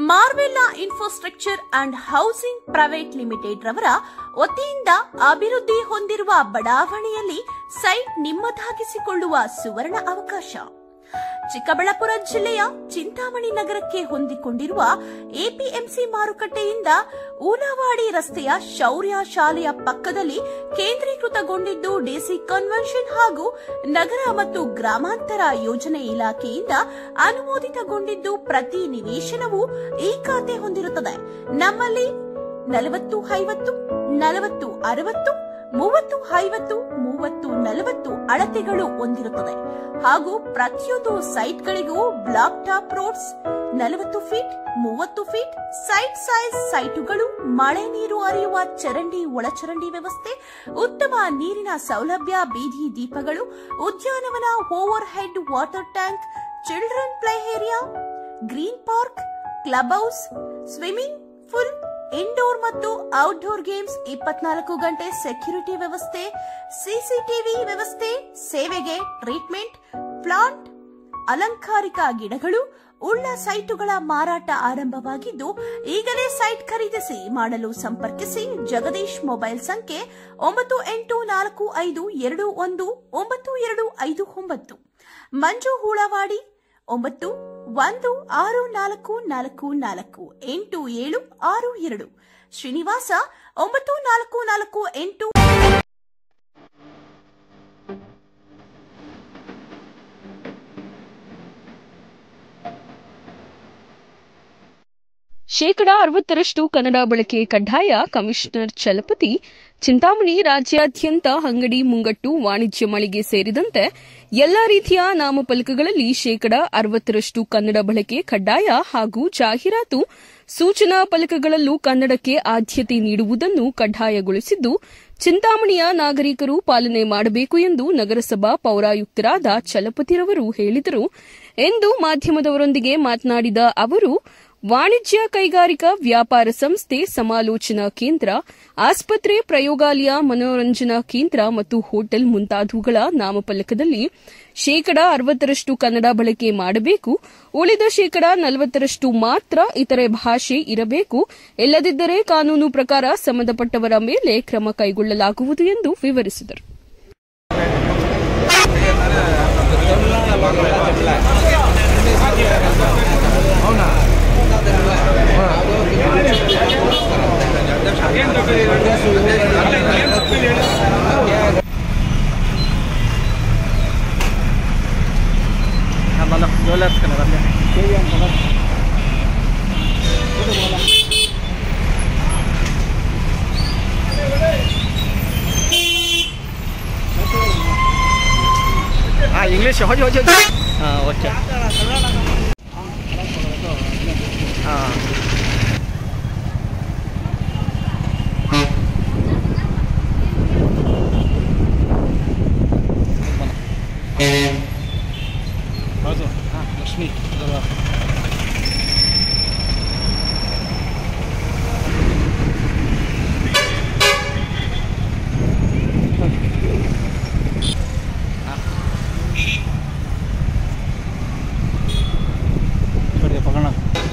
ಮಾರ್ವೆಲ್ಲಾ infrastructure and housing private limited ರವರ ವತಿಯಿಂದ ಅಭಿವೃದ್ಧಿ ಹೊಂದಿರುವ ಬಡಾವಣೆಯಲ್ಲಿ ಸೈಟ್ ನಿಮ್ಮದಾಗಿಸಿಕೊಳ್ಳುವ ಸುವರ್ಣ ಅವಕಾಶ. ಚಿಕ್ಕಬಳ್ಳಾಪುರ ಜಿಲ್ಲೆಯ ಚಿಂತಾಮಣಿ ನಗರಕ್ಕೆ ಹೊಂದಿಕೊಂಡಿರುವ ಎಪಿಎಂಸಿ ಮಾರುಕಟ್ಟೆಯಿಂದ ಊನವಾಡಿ ರಸ್ತೆಯ ಶೌರ್ಯ ಶಾಲೆಯ ಪಕ್ಕದಲ್ಲಿ ಕೇಂದ್ರೀಕೃತಗೊಂಡಿದ್ದು ಡಿಸಿ ಕನ್ವೆನ್ಷನ್ ಹಾಗೂ ನಗರ ಮತ್ತು ಗ್ರಾಮಾಂತರ ಯೋಜನೆ ಇಲಾಖೆಯಿಂದ ಅನುಮೋದಿತಗೊಂಡಿದ್ದು ಪ್ರತಿ ನಿವೇಶನವು ಈ ಖಾತೆ ಹೊಂದಿರುತ್ತದೆ. ನಮ್ಮಲ್ಲಿ 40-50, 40-60, 30-50, 30-40 ಅಳತೆಗಳು ಹೊಂದಿರುತ್ತದೆ ಹಾಗೂ ಪ್ರತಿಯೊಂದು ಸೈಟ್ಗಳಿಗೂ blacktop roads, 40 feet, 30 feet site size ಸೈಟುಗಳು, ಮಳೆ ನೀರು ಹರಿಯುವ ಚರಂಡಿ ಒಳಚರಂಡಿ ವ್ಯವಸ್ಥೆ, ಉತ್ತಮ ನೀರಿನ ಸೌಲಭ್ಯ, ಬೀದಿ ದೀಪಗಳು, ಉದ್ಯಾನವನ, overhead water tank, children play area, green park, club house, swimming pool, indoor ಮತ್ತು ಔಟ್ಡೋರ್ ಗೇಮ್ಸ್, 24 ಗಂಟೆ ಸೆಕ್ಯೂರಿಟಿ ವ್ಯವಸ್ಥೆ, ಸಿಸಿಟಿವಿ ವ್ಯವಸ್ಥೆ, ಸೇವೆಗೆ ಟ್ರೀಟ್ಮೆಂಟ್ ಪ್ಲಾಂಟ್, ಅಲಂಕಾರಿಕ ಗಿಡಗಳು ಉಳ್ಳ ಸೈಟುಗಳ ಮಾರಾಟ ಆರಂಭವಾಗಿದ್ದು ಈಗಲೇ ಸೈಟ್ ಖರೀದಿಸಿ ಮಾಡಲು ಸಂಪರ್ಕಿಸಿ. ಜಗದೀಶ್ ಮೊಬೈಲ್ ಸಂಖ್ಯೆ 9845219259. ಮಂಜು ಹೂಳವಾಡಿ 9164448762. ಶ್ರೀನಿವಾಸ 9448. ಶೇಕಡಾ 60ರಷ್ಟು ಕನ್ನಡ ಬಳಕೆ ಕಡ್ಡಾಯ. ಕಮಿಷನರ್ ಚಲಪತಿ. ಚಿಂತಾಮಣಿ ರಾಜ್ಯಾದ್ಯಂತ ಅಂಗಡಿ ಮುಂಗಟ್ಟು, ವಾಣಿಜ್ಯ ಮಳಿಗೆ ಸೇರಿದಂತೆ ಎಲ್ಲಾ ರೀತಿಯ ನಾಮಫಲಕಗಳಲ್ಲಿ ಶೇಕಡಾ 60ರಷ್ಟು ಕನ್ನಡ ಬಳಕೆ ಕಡ್ಡಾಯ ಹಾಗೂ ಜಾಹೀರಾತು ಸೂಚನಾ ಫಲಕಗಳಲ್ಲೂ ಕನ್ನಡಕ್ಕೆ ಆದ್ಯತೆ ನೀಡುವುದನ್ನು ಕಡ್ಡಾಯಗೊಳಿಸಿದ್ದು ಚಿಂತಾಮಣಿಯ ನಾಗರಿಕರು ಪಾಲನೆ ಮಾಡಬೇಕು ಎಂದು ನಗರಸಭಾ ಪೌರಾಯುಕ್ತರಾದ ಚಲಪತಿರವರು ಹೇಳಿದರು ಎಂದು ಮಾಧ್ಯಮದವರೊಂದಿಗೆ ಮಾತನಾಡಿದ ಅವರು, ವಾಣಿಜ್ಯ ಕೈಗಾರಿಕಾ ವ್ಯಾಪಾರ ಸಂಸ್ಥೆ, ಸಮಾಲೋಚನಾ ಕೇಂದ್ರ, ಆಸ್ಪತ್ರೆ, ಪ್ರಯೋಗಾಲಯ, ಮನೋರಂಜನಾ ಕೇಂದ್ರ ಮತ್ತು ಹೋಟೆಲ್ ಮುಂತಾದವುಗಳ ನಾಮಫಲಕದಲ್ಲಿ ಶೇಕಡಾ 60ರಷ್ಟು ಕನ್ನಡ ಬಳಕೆ ಮಾಡಬೇಕು. ಉಳಿದ ಶೇಕಡಾ 40ರಷ್ಟು ಮಾತ್ರ ಇತರೆ ಭಾಷೆ ಇರಬೇಕು. ಇಲ್ಲದಿದ್ದರೆ ಕಾನೂನು ಪ್ರಕಾರ ಸಂಬಂಧಪಟ್ಟವರ ಮೇಲೆ ಕ್ರಮ ಕೈಗೊಳ್ಳಲಾಗುವುದು ಎಂದು ವಿವರಿಸಿದರು. इंग्लिश हो ओके लक्ष्मी पकड़ना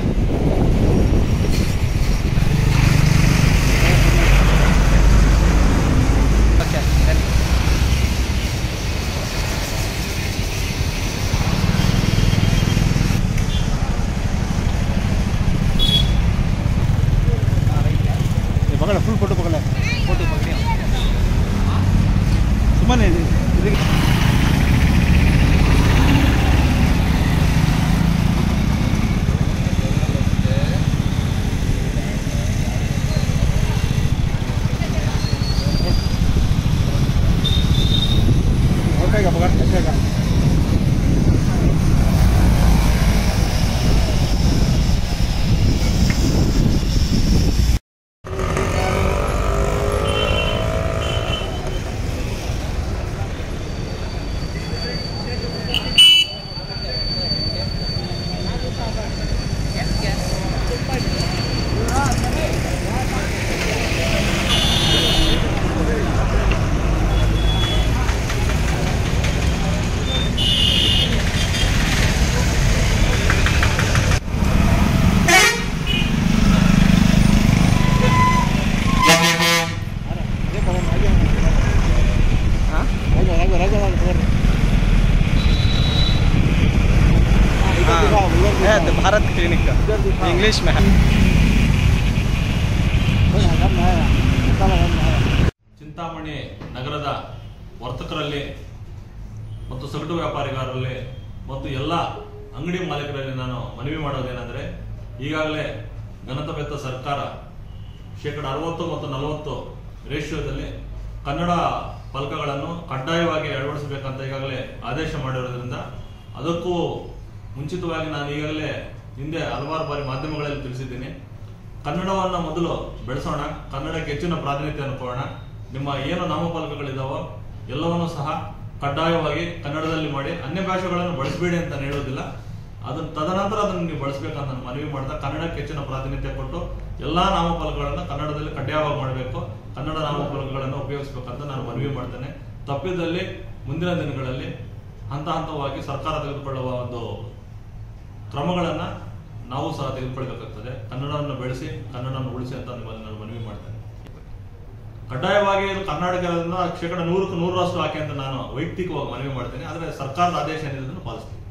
पकड़ा फुल फोटो पकड़ा फोटो पकड़िया सुमन इंग्लिश में ಚಿಂತಾಮಣಿ ನಗರದ ವರ್ತಕರಲ್ಲಿ ಮತ್ತು ಸಗಟು ವ್ಯಾಪಾರಿಗಾರರಲ್ಲಿ ಮತ್ತು ಎಲ್ಲ ಅಂಗಡಿ ಮಾಲೀಕರಲ್ಲಿ ನಾನು ಮನವಿ ಮಾಡೋದೇನೆಂದರೆ, ಈಗಾಗಲೇ ಘನತಬೆತ್ತ ಸರ್ಕಾರ 60% ಮತ್ತು 40% ರೇಷಿಯೋದಲ್ಲಿ ಕನ್ನಡ ಫಲಕಗಳನ್ನು ಕಡ್ಡಾಯವಾಗಿ ಅಳವಡಿಸಬೇಕಂತ ಈಗಾಗಲೇ ಆದೇಶ ಮಾಡಿರೋದ್ರಿಂದ ಅದಕ್ಕೂ ಮುಂಚಿತವಾಗಿ ನಾನು ಈಗಾಗಲೇ ಹಿಂದೆ ಹಲವಾರು ಬಾರಿ ಮಾಧ್ಯಮಗಳಲ್ಲಿ ತಿಳಿಸಿದ್ದೀನಿ. ಕನ್ನಡವನ್ನು ಮೊದಲು ಬೆಳೆಸೋಣ, ಕನ್ನಡಕ್ಕೆ ಹೆಚ್ಚಿನ ಪ್ರಾಧಾನ್ಯತೆಯನ್ನು ಕೊಡೋಣ. ನಿಮ್ಮ ಏನು ನಾಮಫಲಕಗಳಿದಾವೋ ಎಲ್ಲವನ್ನೂ ಸಹ ಕಡ್ಡಾಯವಾಗಿ ಕನ್ನಡದಲ್ಲಿ ಮಾಡಿ, ಅನ್ಯ ಭಾಷೆಗಳನ್ನು ಬಳಸಬೇಡಿ ಅಂತ ಹೇಳೋದಿಲ್ಲ. ಅದನ್ನು ತದನಂತರ ಅದನ್ನು ನೀವು ಬಳಸಬೇಕಂತ ನಾನು ಮನವಿ ಮಾಡ್ತಾ, ಕನ್ನಡಕ್ಕೆ ಹೆಚ್ಚಿನ ಪ್ರಾಧಾನ್ಯತೆ ಕೊಟ್ಟು ಎಲ್ಲಾ ನಾಮಫಲಕಗಳನ್ನು ಕನ್ನಡದಲ್ಲಿ ಕಡ್ಡಾಯವಾಗಿ ಮಾಡಬೇಕು, ಕನ್ನಡ ನಾಮಫಲಕಗಳನ್ನು ಉಪಯೋಗಿಸಬೇಕಂತ ನಾನು ಮನವಿ ಮಾಡ್ತೇನೆ. ತಪ್ಪಿದಲ್ಲಿ ಮುಂದಿನ ದಿನಗಳಲ್ಲಿ ಹಂತ ಹಂತವಾಗಿ ಸರ್ಕಾರ ತೆಗೆದುಕೊಳ್ಳುವ ಒಂದು ಕ್ರಮಗಳನ್ನ ನಾವು ಸಹ ತೆಗೆದುಕೊಳ್ಳಬೇಕಾಗ್ತದೆ. ಕನ್ನಡವನ್ನು ಬೆಳೆಸಿ, ಕನ್ನಡವನ್ನು ಉಳಿಸಿ ಅಂತ ನಿಮ್ಮಲ್ಲಿ ನಾನು ಮನವಿ ಮಾಡ್ತೇನೆ. ಕಡ್ಡಾಯವಾಗಿ ಕರ್ನಾಟಕದಿಂದ 100% ಹಾಕಿ ಅಂತ ನಾನು ವೈಯಕ್ತಿಕವಾಗಿ ಮನವಿ ಮಾಡ್ತೇನೆ. ಆದರೆ ಸರ್ಕಾರದ ಆದೇಶ ಏನಿದೆ ಅದನ್ನು ಪಾಲಿಸ್ತೀನಿ.